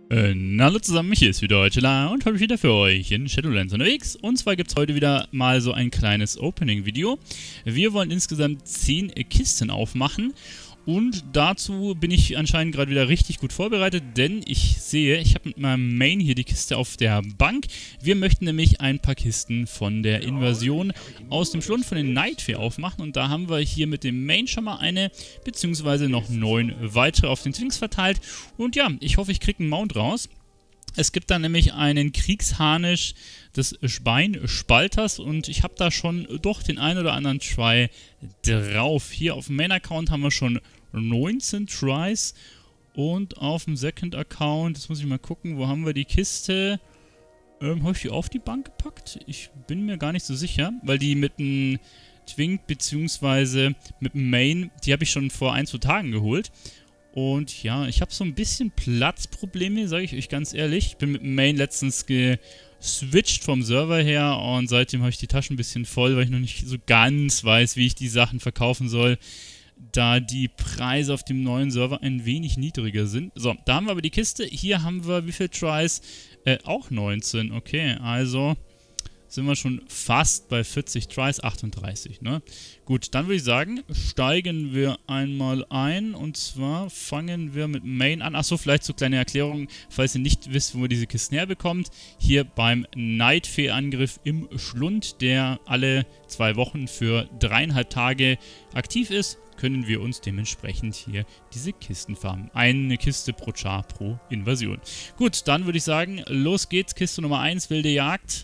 Hallo zusammen, hier ist wieder Heuchela und heute wieder für euch in Shadowlands unterwegs. Und zwar gibt es heute wieder mal so ein kleines Opening-Video. Wir wollen insgesamt 10 Kisten aufmachen und dazu bin ich anscheinend gerade wieder richtig gut vorbereitet, denn ich sehe, ich habe mit meinem Main hier die Kiste auf der Bank. Wir möchten nämlich ein paar Kisten von der Invasion aus dem Schlund von den Nightfey aufmachen und da haben wir hier mit dem Main schon mal eine, beziehungsweise noch 9 weitere auf den Twinks verteilt. Und ja, ich hoffe, ich kriege einen Mount raus. Es gibt dann nämlich einen Kriegsharnisch des Schweinspalters und ich habe da schon doch den ein oder anderen Try drauf. Hier auf dem Main-Account haben wir schon 19 Tries und auf dem Second-Account, jetzt muss ich mal gucken, wo haben wir die Kiste? Habe ich die auf die Bank gepackt? Ich bin mir gar nicht so sicher, weil die mit dem Twink bzw. mit dem Main, die habe ich schon vor 1-2 Tagen geholt. Und ja, ich habe so ein bisschen Platzprobleme, sage ich euch ganz ehrlich. Ich bin mit dem Main letztens geswitcht vom Server her und seitdem habe ich die Taschen ein bisschen voll, weil ich noch nicht so ganz weiß, wie ich die Sachen verkaufen soll, da die Preise auf dem neuen Server ein wenig niedriger sind. So, da haben wir aber die Kiste. Hier haben wir wie viele Tries? Auch 19. Okay, also sind wir schon fast bei 40 Tries, 38, ne? Gut, dann würde ich sagen, steigen wir einmal ein und zwar fangen wir mit Main an. Achso, vielleicht so kleine Erklärung, falls ihr nicht wisst, wo ihr diese Kisten herbekommt. Hier beim Nightfey-Angriff im Schlund, der alle 2 Wochen für 3,5 Tage aktiv ist, können wir uns dementsprechend hier diese Kisten farmen. Eine Kiste pro Char pro Invasion. Gut, dann würde ich sagen, los geht's. Kiste Nummer 1, wilde Jagd.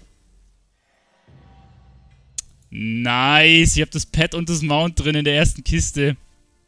Nice, ich habe das Pet und das Mount drin in der ersten Kiste.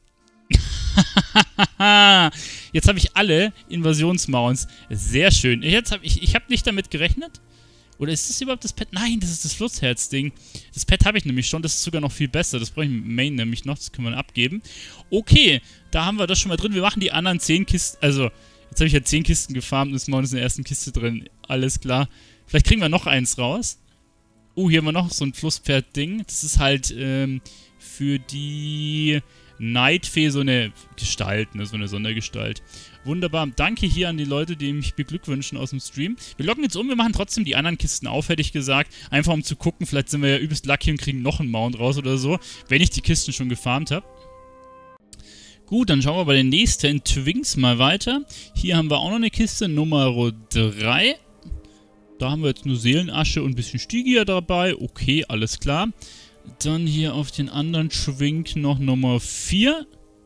Jetzt habe ich alle Invasionsmounts. Sehr schön. Ich habe nicht damit gerechnet. Oder ist das überhaupt das Pet? Nein, das ist das Flussherz-Ding. Das Pet habe ich nämlich schon. Das ist sogar noch viel besser. Das brauche ich mit Main nämlich noch. Das können wir abgeben. Okay, da haben wir das schon mal drin. Wir machen die anderen 10 Kisten. Also, jetzt habe ich ja 10 Kisten gefarmt und das Mount ist in der ersten Kiste drin. Alles klar. Vielleicht kriegen wir noch eins raus. Oh, hier haben wir noch so ein Flusspferd-Ding. Das ist halt für die Nightfey so eine Gestalt, ne? So eine Sondergestalt. Wunderbar. Danke hier an die Leute, die mich beglückwünschen aus dem Stream. Wir loggen jetzt um, wir machen trotzdem die anderen Kisten auf, hätte ich gesagt. Einfach um zu gucken, vielleicht sind wir ja übelst lucky und kriegen noch einen Mount raus oder so, wenn ich die Kisten schon gefarmt habe. Gut, dann schauen wir bei den nächsten Twinks mal weiter. Hier haben wir auch noch eine Kiste, Nummer 3. Da haben wir jetzt nur Seelenasche und ein bisschen Stygia dabei. Okay, alles klar. Dann hier auf den anderen Schwink noch Nummer 4.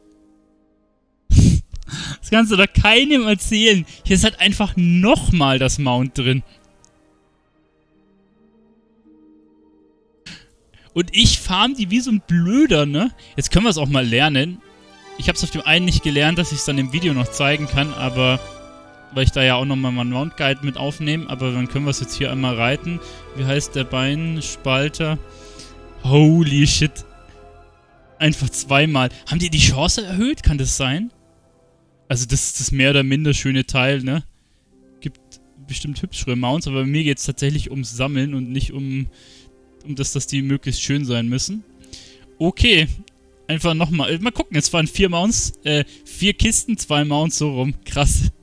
Das kannst du da keinem erzählen. Hier ist halt einfach nochmal das Mount drin. Und ich farm die wie so ein Blöder, ne? Jetzt können wir es auch mal lernen. Ich habe es auf dem einen nicht gelernt, dass ich es dann im Video noch zeigen kann, aber weil ich da ja auch nochmal meinen Mount Guide mit aufnehme, aber dann können wir es jetzt hier einmal reiten. Wie heißt der Beinspalter? Holy shit. Einfach zweimal. Haben die die Chance erhöht? Kann das sein? Also das ist das mehr oder minder schöne Teil, ne? Gibt bestimmt hübschere Mounts, aber bei mir geht es tatsächlich ums Sammeln und nicht um dass die möglichst schön sein müssen. Okay. Einfach nochmal. Mal gucken, jetzt waren 4 Mounts, 4 Kisten, 2 Mounts, so rum. Krass.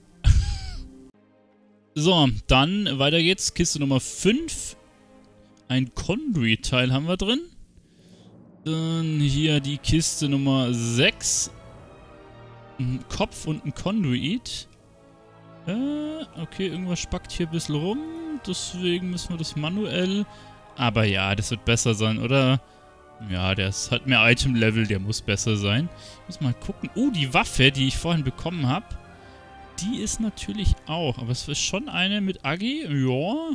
So, dann weiter geht's. Kiste Nummer 5. Ein Conduit-Teil haben wir drin. Dann hier die Kiste Nummer 6. Ein Kopf und ein Conduit. Okay, irgendwas spackt hier ein bisschen rum. Deswegen müssen wir das manuell... Aber ja, das wird besser sein, oder? Ja, der hat mehr Item-Level, der muss besser sein. Ich muss mal gucken. Oh, die Waffe, die ich vorhin bekommen habe. Die ist natürlich auch, aber es ist schon eine mit Agi, ja.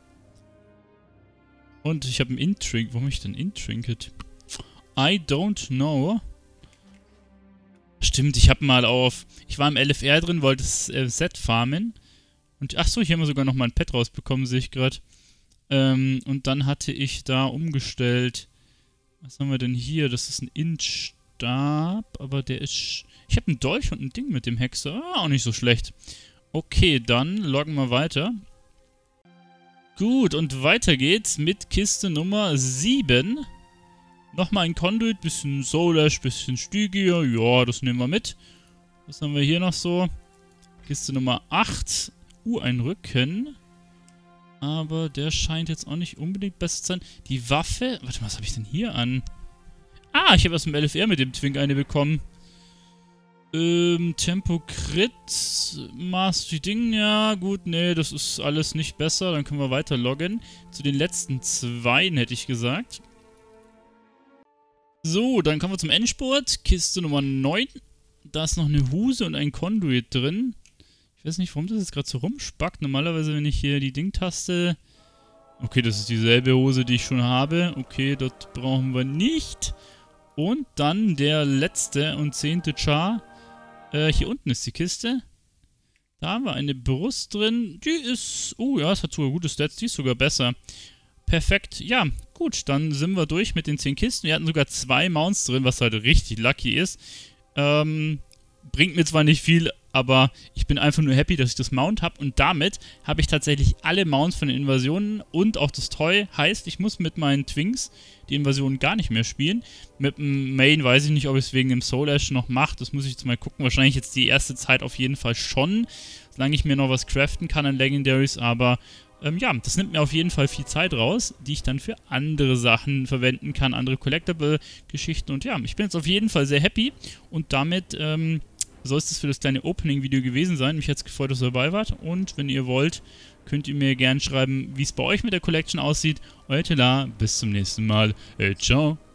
Und ich habe ein Intrinket. Warum habe ich denn Intrinket? I don't know. Stimmt, ich habe mal ich war im LFR drin, wollte das Set farmen. Und achso, hier haben wir sogar noch mal ein Pet rausbekommen, sehe ich gerade. Und dann hatte ich da umgestellt. Was haben wir denn hier? Das ist ein Inch-Stab, aber der ist... Ich habe einen Dolch und ein Ding mit dem Hexer. Auch nicht so schlecht. Okay, dann loggen wir weiter. Gut, und weiter geht's mit Kiste Nummer 7. Nochmal ein Conduit, bisschen Soulash, bisschen Stygia. Ja, das nehmen wir mit. Was haben wir hier noch so? Kiste Nummer 8. einrücken. Aber der scheint jetzt auch nicht unbedingt besser zu sein. Die Waffe... Warte mal, was habe ich denn hier an? Ah, ich habe aus dem LFR mit dem Twink eine bekommen. Tempo Crit, Mastery Ding, ja gut, nee, das ist alles nicht besser, dann können wir weiter loggen. Zu den letzten 2 hätte ich gesagt. So, dann kommen wir zum Endspurt, Kiste Nummer 9. Da ist noch eine Huse und ein Conduit drin. Ich weiß nicht, warum das jetzt gerade so rumspackt. Normalerweise, wenn ich hier die Ding-Taste... Okay, das ist dieselbe Hose, die ich schon habe. Okay, dort brauchen wir nicht. Und dann der letzte und 10. Char. Hier unten ist die Kiste. Da haben wir eine Brust drin. Die ist... Oh ja, es hat sogar gute Stats. Die ist sogar besser. Perfekt. Ja, gut. Dann sind wir durch mit den 10 Kisten. Wir hatten sogar 2 Mounts drin, was halt richtig lucky ist. Bringt mir zwar nicht viel, aber ich bin einfach nur happy, dass ich das Mount habe. Und damit habe ich tatsächlich alle Mounts von den Invasionen und auch das Toy. Heißt, ich muss mit meinen Twinks die Invasion gar nicht mehr spielen. Mit dem Main weiß ich nicht, ob ich es wegen dem Soul Ash noch mache. Das muss ich jetzt mal gucken. Wahrscheinlich jetzt die erste Zeit auf jeden Fall schon. Solange ich mir noch was craften kann an Legendaries. Aber ja, das nimmt mir auf jeden Fall viel Zeit raus, die ich dann für andere Sachen verwenden kann. Andere Collectible-Geschichten. Und ja, ich bin jetzt auf jeden Fall sehr happy. Und damit soll es das für das kleine Opening-Video gewesen sein. Mich hat es gefreut, dass ihr dabei wart. Und wenn ihr wollt, könnt ihr mir gerne schreiben, wie es bei euch mit der Collection aussieht. Euer Telar, bis zum nächsten Mal. Ciao.